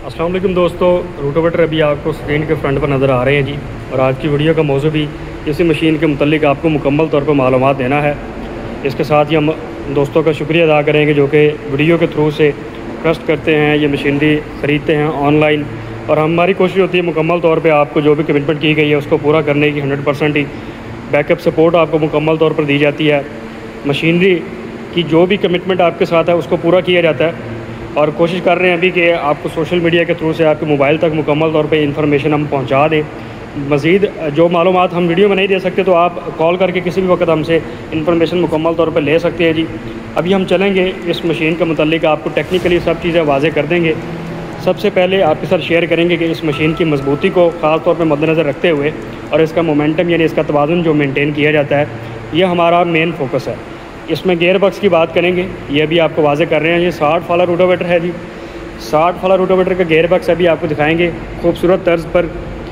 अस्सलाम वालेकुम दोस्तों, रोटावेटर अभी आपको स्क्रीन के फ्रंट पर नज़र आ रहे हैं जी। और आज की वीडियो का मौजू भी इसी मशीन के मुतल्लिक आपको मुकम्मल तौर पर मालूमात देना है। इसके साथ ही हम दोस्तों का शुक्रिया अदा करेंगे जो कि वीडियो के थ्रू से ट्रस्ट करते हैं, ये मशीनरी ख़रीदते हैं ऑनलाइन। और हमारी कोशिश होती है मुकम्मल तौर पर आपको जो भी कमिटमेंट की गई है उसको पूरा करने की 100% ही बैकअप सपोर्ट आपको मुकम्मल तौर पर दी जाती है। मशीनरी की जो भी कमिटमेंट आपके साथ है उसको पूरा किया जाता है। और कोशिश कर रहे हैं अभी कि आपको सोशल मीडिया के थ्रू से आपके मोबाइल तक मुकम्मल तौर पे इन्फॉर्मेशन हम पहुंचा दें। मज़ीद जो मालूमात हम वीडियो में नहीं दे सकते तो आप कॉल करके किसी भी वक्त हमसे इन्फॉर्मेशन मुकम्मल तौर पे ले सकते हैं जी। अभी हम चलेंगे इस मशीन के मुतालिक आपको टेक्निकली सब चीज़ें वाज़े कर देंगे। सबसे पहले आपके साथ शेयर करेंगे कि इस मशीन की मजबूती को ख़ास तौर पर मद्देनज़र रखते हुए और इसका मोमेंटम यानी इसका तवाज़ुन जो मेनटेन किया जाता है, यह हमारा मेन फोकस है। इसमें गेयर बक्स की बात करेंगे, ये भी आपको वाज़े कर रहे हैं। ये 60 वाला रोटावेटर है जी। 60 वाला रोटावेटर का गेयर बक्स अभी आपको दिखाएंगे। खूबसूरत तर्ज पर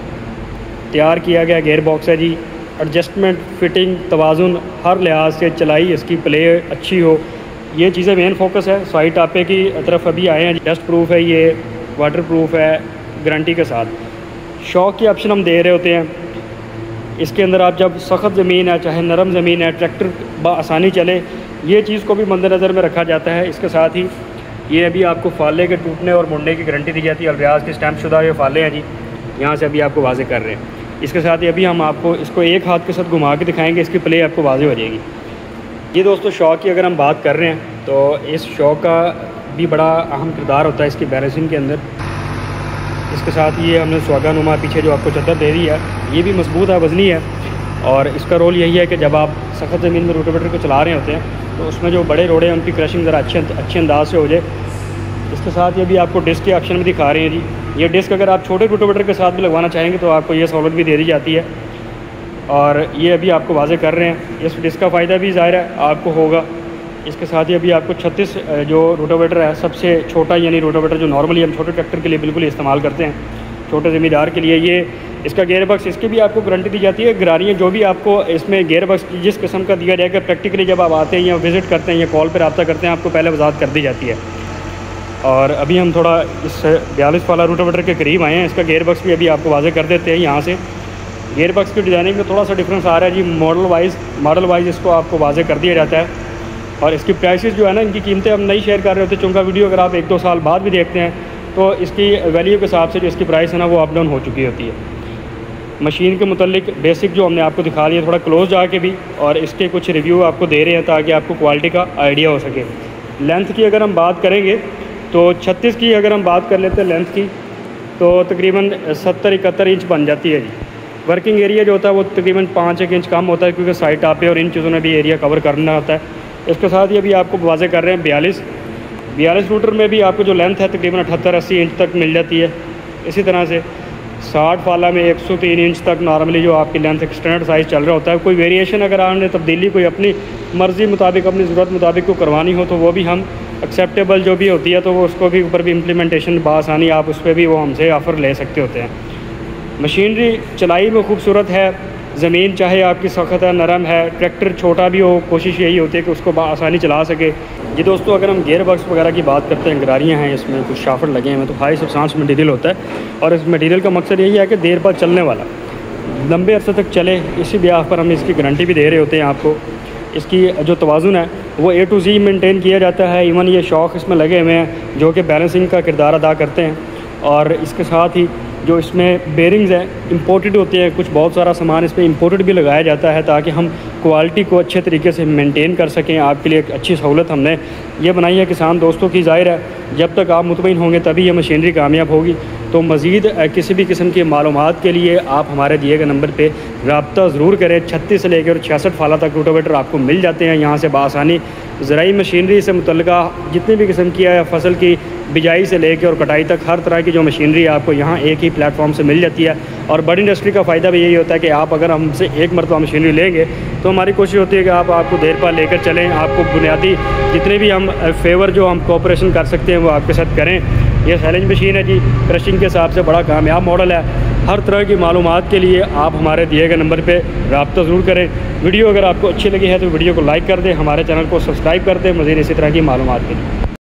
तैयार किया गया गेयर बॉक्स है जी। एडजस्टमेंट, फिटिंग, तवाज़ुन हर लिहाज से, चलाई इसकी प्ले अच्छी हो, ये चीज़ें मेन फोकस है। साइड टापे की तरफ अभी आए हैं। डस्ट प्रूफ है, ये वाटर प्रूफ है गारंटी के साथ। शॉक की ऑप्शन हम दे रहे होते हैं। इसके अंदर आप जब सख्त ज़मीन है चाहे नरम ज़मीन है, ट्रैक्टर आसानी चले, ये चीज़ को भी मद्देनज़र में रखा जाता है। इसके साथ ही ये अभी आपको फाले के टूटने और मुड़ने की गारंटी दी जाती है। अलरियाज के स्टैम्प शुदा ये फाले हैं जी, यहाँ से अभी आपको वाज़े कर रहे हैं। इसके साथ ही अभी हम आपको इसको एक हाथ के साथ घुमा के दिखाएंगे, इसकी प्ले आपको वाज़े हो जाएगी। ये दोस्तों शॉक की अगर हम बात कर रहे हैं तो इस शॉक का भी बड़ा अहम किरदार होता है इसकी बैलेंसिंग के अंदर। इसके साथ ये हमने स्वागानुमा पीछे जो आपको चद्दर दे दी है, ये भी मजबूत है, वज़नी है। और इसका रोल यही है कि जब आप सख्त ज़मीन में रोटावेटर को चला रहे होते हैं तो उसमें जो बड़े रोड़े हैं उनकी क्रशिंग ज़रा अच्छे अंदाज से हो जाए। इसके साथ ये भी आपको डिस्क के ऑप्शन में दिखा रहे हैं जी। ये डिस्क अगर आप छोटे रोटावेटर के साथ भी लगवाना चाहेंगे तो आपको ये सहूलत भी दे दी जाती है। और ये अभी आपको वाज़े कर रहे हैं। इस डिस्क का फ़ायदा भी ज़ाहिर है आपको होगा। इसके साथ ही अभी आपको 36 जो रोटावेटर है, सबसे छोटा यानी रोटावेटर जो नॉर्मली हम छोटे ट्रैक्टर के लिए बिल्कुल इस्तेमाल करते हैं, छोटे ज़मींदार के लिए, ये इसका गेयर बक्स, इसकी भी आपको गारंटी दी जाती है। गरारियाँ जो भी आपको इसमें गेयर बक्स जिस किस्म का दिया जाएगा, प्रैक्टिकली जब आप आते हैं या विज़िट करते हैं या कॉल पर रब्ता करते हैं, आपको पहले वजाहत कर दी जाती है। और अभी हम थोड़ा इस 42 वाला रोटावेटर के करीब आए हैं। इसका गेयर बक्स भी अभी आपको वाज़े कर देते हैं। यहाँ से गेयर बक्स की डिज़ाइनिंग में थोड़ा सा डिफरेंस आ रहा है जी। मॉडल वाइज इसको आपको वाज़े कर दिया जाता है। और इसकी प्राइसेस जो है ना, इनकी कीमतें हम नहीं शेयर कर रहे होते, चूँकि वीडियो अगर आप 1-2 साल बाद भी देखते हैं तो इसकी वैल्यू के हिसाब से जो इसकी प्राइस है ना वो अप डाउन हो चुकी होती है। मशीन के मुतालिक बेसिक जो हमने आपको दिखा लिया, थोड़ा क्लोज जाके भी, और इसके कुछ रिव्यू आपको दे रहे हैं ताकि आपको क्वालिटी का आइडिया हो सके। लेंथ की अगर हम बात करेंगे तो 36 की अगर हम बात कर लेते हैं लेंथ की, तो तकरीबन 70-71 इंच बन जाती है जी। वर्किंग एरिया जो होता है वो तकरीबन 5-1 इंच कम होता है, क्योंकि साइड टापे और इन चीज़ों में भी एरिया कवर करना होता है। इसके साथ ही अभी आपको वाज़े कर रहे हैं 42 रूटर में भी आपको जो लेंथ है तकरीबन 78-80 इंच तक मिल जाती है। इसी तरह से 60 वाला में 103 इंच तक नॉर्मली जो आपकी लेंथ स्टैंडर्ड साइज़ चल रहा होता है। कोई वेरिएशन अगर आपने तब्दीली कोई अपनी मर्ज़ी मुताबिक, अपनी ज़रूरत मुताबिक को करवानी हो तो वो भी हम एक्सेप्टेबल जो भी होती है तो वो उसको भी ऊपर भी इम्प्लीमेंटेशन बासानी आप उस पर भी वो हमसे ऑफ़र ले सकते होते हैं। मशीनरी चलाई में खूबसूरत है। ज़मीन चाहे आपकी सख्त है, नरम है, ट्रैक्टर छोटा भी हो, कोशिश यही होती है कि उसको आसानी चला सके जी। दोस्तों अगर हम गेयर बक्स वगैरह की बात करते हैं, गरारियाँ हैं, इसमें कुछ शाफट लगे हैं, तो हाई सब्सटेंस मटेरियल होता है। और इस मटेरियल का मकसद यही है कि देर बाद चलने वाला, लंबे अरसे तक चले। इसी ब्याह पर हम इसकी गारंटी भी दे रहे होते हैं आपको। इसकी जो तवाज़ुन है वो A to Z मेंटेन किया जाता है। इवन ये शॉक इसमें लगे हुए हैं जो कि बैलेंसिंग का किरदार अदा करते हैं। और इसके साथ ही जो इसमें बेरिंग्स हैं इंपोर्टेड होते हैं, कुछ बहुत सारा सामान इस पर इंपोर्टेड भी लगाया जाता है ताकि हम क्वालिटी को अच्छे तरीके से मेंटेन कर सकें। आपके लिए एक अच्छी सहूलत हमने ये बनाई है किसान दोस्तों की। ज़ाहिर है जब तक आप मुतमईन होंगे तभी ये मशीनरी कामयाब होगी। तो मज़ीद किसी भी किस्म की मालूमात के लिए आप हमारे दिए गए नंबर पर रब्ता ज़रूर करें। 36 से लेकर 66 वाला तक रोटावेटर आपको मिल जाते हैं यहाँ से बासानी। ज़राई मशीनरी से मुतल्लिका जितनी भी किस्म की है, फसल की बिजाई से लेकर और कटाई तक हर तरह की जो मशीनरी आपको यहाँ एक ही प्लेटफॉर्म से मिल जाती है। और बड़ी इंडस्ट्री का फ़ायदा भी यही होता है कि आप अगर हमसे एक मरतबा मशीनरी लेंगे तो हमारी कोशिश होती है कि आपको देर पर लेकर चलें। आपको बुनियादी जितने भी हम फेवर जो हम कोऑपरेशन कर सकते हैं वो आपके साथ करें। ये सैलेंज मशीन है जी, क्रशिंग के हिसाब से बड़ा कामयाब मॉडल है। हर तरह की मालूमात के लिए आप हमारे दिए गए नंबर पे रब्ता ज़रूर करें। वीडियो अगर आपको अच्छी लगी है तो वीडियो को लाइक कर दें, हमारे चैनल को सब्सक्राइब कर दें मज़ीद इसी तरह की मालूमात के लिए।